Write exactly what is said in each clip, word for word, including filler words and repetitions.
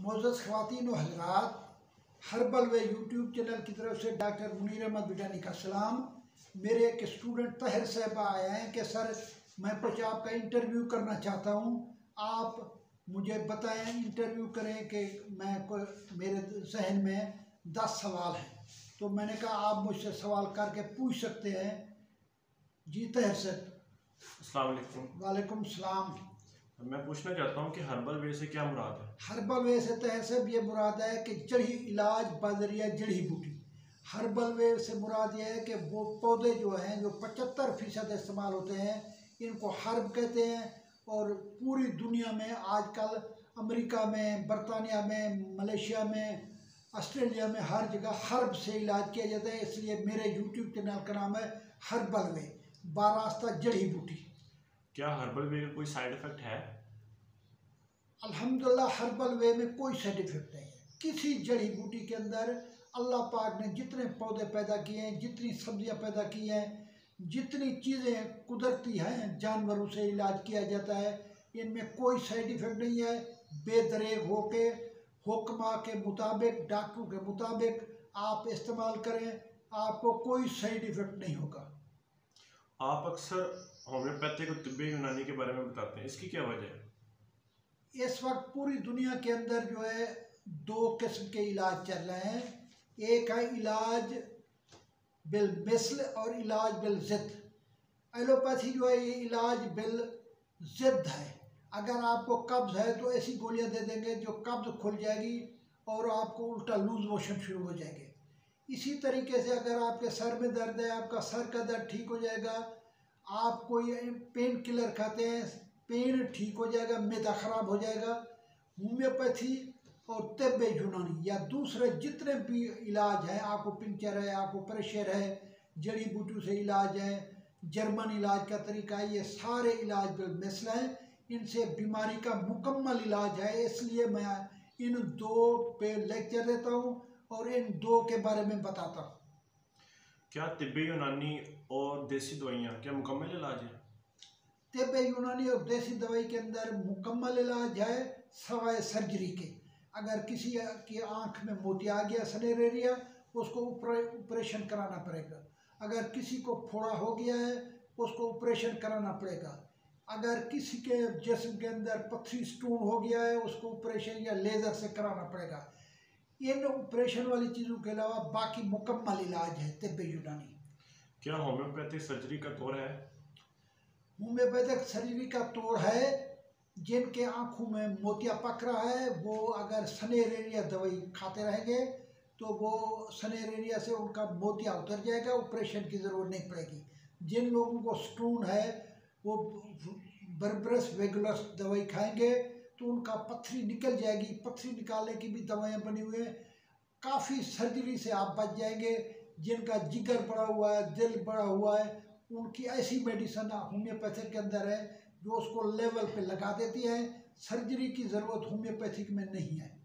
मोअज़्ज़ज़ ख़वातीन व हज़रात, हर्बल वे YouTube channel की तरफ से डॉक्टर मुनीर अहमद बिटानी का सलाम। मेरे एक स्टूडेंट तहर साहबा आए हैं कि सर मैं कुछ आपका इंटरव्यू करना चाहता हूँ, आप मुझे बताएं, इंटरव्यू करें कि मैं कोई मेरे जहन में दस सवाल हैं। तो मैंने कहा आप मुझसे सवाल करके पूछ सकते हैं। जी तहर साहब। अस्सलाम वालेकुम। वालेकुम सलाम। मैं पूछना चाहता हूँ कि हर्बल वे से क्या मुराद है? हर्बल वे से तहर साहब ये मुराद है कि जड़ी इलाज बजरिया जड़ी बूटी। हर्बल वे से मुराद ये है कि वो पौधे जो हैं जो पचहत्तर फीसद इस्तेमाल होते हैं, इनको हर्ब कहते हैं। और पूरी दुनिया में आजकल अमेरिका में, बरतानिया में, मलेशिया में, ऑस्ट्रेलिया में हर जगह हर्ब से इलाज किया जाता है। इसलिए मेरे यूट्यूब चैनल का नाम है हर्बल वे, बारास्ता जड़ी बूटी। क्या हर्बल वे का कोई साइड इफेक्ट है? अल्हम्दुलिल्लाह हर्बल वे में कोई साइड इफेक्ट नहीं है। किसी जड़ी बूटी के अंदर अल्लाह पाक ने जितने पौधे पैदा किए हैं, जितनी सब्जियां पैदा की हैं, जितनी चीज़ें कुदरती हैं जानवरों से इलाज किया जाता है, इनमें कोई साइड इफेक्ट नहीं है। बेदरेग होके हुक्मा के मुताबिक, डॉक्टरों के मुताबिक आप इस्तेमाल करें, आपको कोई साइड इफेक्ट नहीं होगा। आप अक्सर होम्योपैथिक और तिब्बी यूनानी के बारे में बताते हैं, इसकी क्या वजह है? इस वक्त पूरी दुनिया के अंदर जो है दो किस्म के इलाज चल रहे हैं। एक है इलाज बिल मिसल और इलाज बिल ज़िद्द। एलोपैथी जो है ये इलाज बिल ज़िद्द है। अगर आपको कब्ज़ है तो ऐसी गोलियां दे देंगे जो कब्ज़ खुल जाएगी और आपको उल्टा लूज मोशन शुरू हो जाएंगे। इसी तरीके से अगर आपके सर में दर्द है, आपका सर का दर्द ठीक हो जाएगा। आप कोई पेन किलर खाते हैं, पेन ठीक हो जाएगा, मैदा ख़राब हो जाएगा। होम्योपैथी और तिब्बे यूनानी या दूसरे जितने भी इलाज हैं, आपको पिंचर है, आपको प्रेशर है, जड़ी बूटियों से इलाज है, जर्मन इलाज का तरीका है, ये सारे इलाज बिल मिसल हैं। इनसे बीमारी का मुकम्मल इलाज है। इसलिए मैं इन दो पे लेक्चर देता हूँ और इन दो के बारे में बताता हूँ। क्या तिब्बी यूनानी और देसी दवाइयाँ क्या मुकम्मल इलाज है? तिब्बे यूनानी और देसी दवाई के अंदर मुकम्मल इलाज है सवाए सर्जरी के। अगर किसी की आंख में मोतिया आ गया, सनेर एरिया, उसको ऑपरेशन कराना पड़ेगा। अगर किसी को फोड़ा हो गया है, उसको ऑपरेशन कराना पड़ेगा। अगर किसी के जिस्म के अंदर पथरी स्टोन हो गया है, उसको ऑपरेशन या लेज़र से कराना पड़ेगा। इन ऑपरेशन वाली चीज़ों के अलावा बाकी मुकम्मल इलाज है तिब्बे यूनानी। क्या होम्योपैथिक सर्जरी का दौर है? होम्योपैथिक सर्जरी का तोड़ है। जिनके आंखों में मोतिया पक रहा है वो अगर सनेर एरिया दवाई खाते रहेंगे तो वो सनेर एरिया से उनका मोतिया उतर जाएगा, ऑपरेशन की ज़रूरत नहीं पड़ेगी। जिन लोगों को स्टोन है वो बर्बरस वेगुलस दवाई खाएंगे तो उनका पथरी निकल जाएगी। पथरी निकालने की भी दवाइयाँ बनी हुई हैं। काफ़ी सर्जरी से आप बच जाएंगे। जिनका जिगर बढ़ा हुआ है, दिल बढ़ा हुआ है, उनकी ऐसी मेडिसिन होम्योपैथिक के अंदर है जो उसको लेवल पे लगा देती है। सर्जरी की ज़रूरत होम्योपैथिक में नहीं है।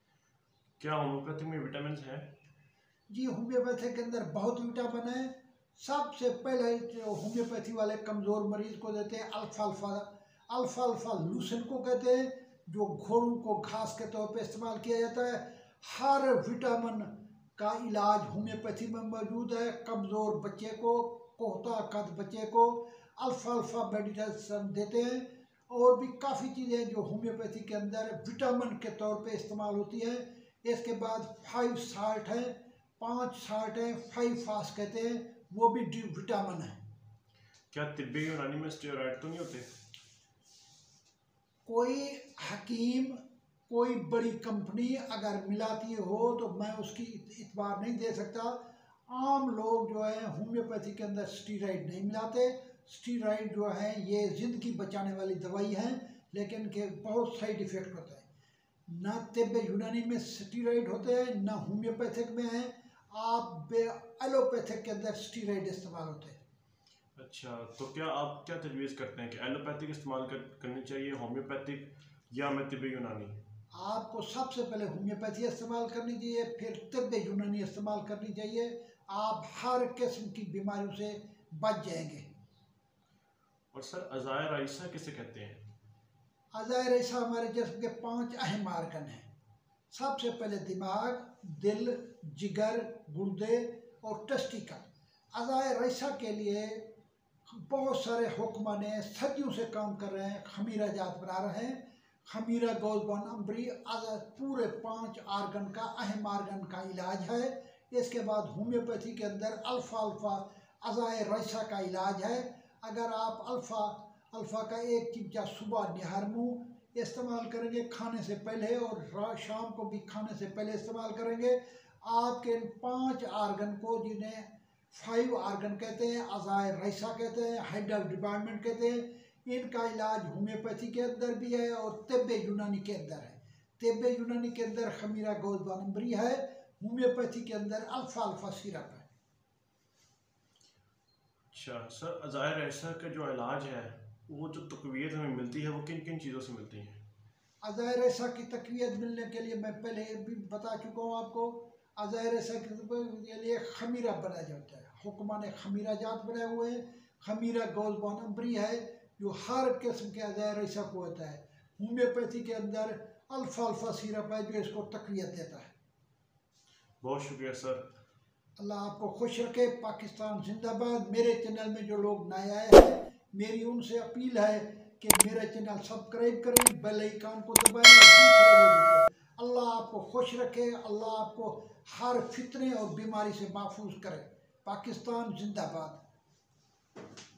क्या होम्योपैथिक में विटामिन है? जी होम्योपैथिक के अंदर बहुत विटामिन है। सबसे पहले जो होम्योपैथी वाले कमज़ोर मरीज को देते हैं अल्फाल्फा। अल्फाल्फा लूसेंट को कहते हैं, जो घोड़ों को घास के तौर पे इस्तेमाल किया जाता है। हर विटामिन का इलाज होम्योपैथी में मौजूद है। कमज़ोर बच्चे को, कोहता कद बच्चे को अल्फाल्फा मेडिसिन देते हैं। और भी काफ़ी चीज़ें जो होम्योपैथी के अंदर विटामिन के तौर पे इस्तेमाल होती हैं। इसके बाद फाइव साल्ट है, पांच साल्ट है, फाइव फास्ट कहते हैं, वो भी डी विटामिन है। क्या तिब्बी यूनानी में स्टेरॉइड तो नहीं होते? कोई हकीम, कोई बड़ी कंपनी अगर मिलाती हो तो मैं उसकी इतबार नहीं दे सकता। आम लोग जो है होम्योपैथी के अंदर स्टीरॉइड नहीं मिलाते। स्टीरॉइड जो है ये ज़िंदगी बचाने वाली दवाई है, लेकिन के बहुत साइड इफ़ेक्ट होता है। ना तिब्बे यूनानी में स्टीरॉइड होते हैं, ना होम्योपैथिक में है। आप बे एलोपैथिक के अंदर स्टीरॉइड इस्तेमाल होते हैं। अच्छा, तो क्या आप क्या तजवीज़ करते हैं कि एलोपैथिक इस्तेमाल कर, करनी चाहिए, होम्योपैथिक या मैं तिब्बी यूनानी? आपको सबसे पहले होम्योपैथी इस्तेमाल करनी चाहिए, फिर तिब्बे यूनानी इस्तेमाल करनी चाहिए। आप हर किस्म की बीमारियों से बच जाएंगे। और सर अज़ायर राइसा किसे कहते हैं? अज़ायर ऐसा हमारे जिस्म के पांच अहम आर्गन हैं। सबसे पहले दिमाग, दिल, जिगर, गुर्दे और टेस्टिकल। अज़ाए रईसा के लिए बहुत सारे हुक्मा ने सदियों से काम कर रहे हैं, खमीरा जात बना रहे हैं। खमीरा गोज़बान अम्बरी पूरे पांच आर्गन का अहम आर्गन का इलाज है। इसके बाद होम्योपैथी के अंदर अल्फ़ा अल्फ़ा अज़ाए रईसा का इलाज है। अगर आप अल्फ़ा अल्फ़ा का एक चिमचा सुबह निहार मुँह इस्तेमाल करेंगे खाने से पहले और शाम को भी खाने से पहले इस्तेमाल करेंगे, आपके पांच आर्गन को, जिन्हें फाइव आर्गन कहते हैं, अज़ाए रईसा कहते हैं, हाइडल डिपार्टमेंट कहते हैं, इनका इलाज होम्योपैथी के अंदर भी है और तिब्बे यूनानी के अंदर है। तिब्बे यूनानी के अंदर खमीरा गोज़बान अम्बरी है, होम्योपैथी के अंदर अल्फ़ा अल्फ़ा सिरप है। अच्छा सर, अज़ाए रईसा का जो इलाज है वो जो तक़वियत हमें मिलती है वो किन किन चीज़ों से मिलती है? अज़ाए रईसा की तक़वियत मिलने के लिए मैं पहले भी बता चुका हूँ आपको। अज़ाए रईसा के लिए खमीरा बनाया जाता है, हुक्मा ने खमीरा जात बनाए हुए हैं। खमीरा गोज़बान अम्बरी है जो हर किस्म के अज़ाए रईसा को होता है। होम्योपैथी के अंदर अल्फ़ा अल्फ़ा सिरप है जो इसको तक़वियत देता है। बहुत शुक्रिया सर। अल्लाह आपको खुश रखे। पाकिस्तान जिंदाबाद। मेरे चैनल में जो लोग नए आए हैं, मेरी उनसे अपील है कि मेरा चैनल सब्सक्राइब करें, बेल आइकन को दबाएं और दूसरे लोगों को। अल्लाह आपको खुश रखे, अल्लाह आपको हर फितने और बीमारी से महफूज करे। पाकिस्तान जिंदाबाद।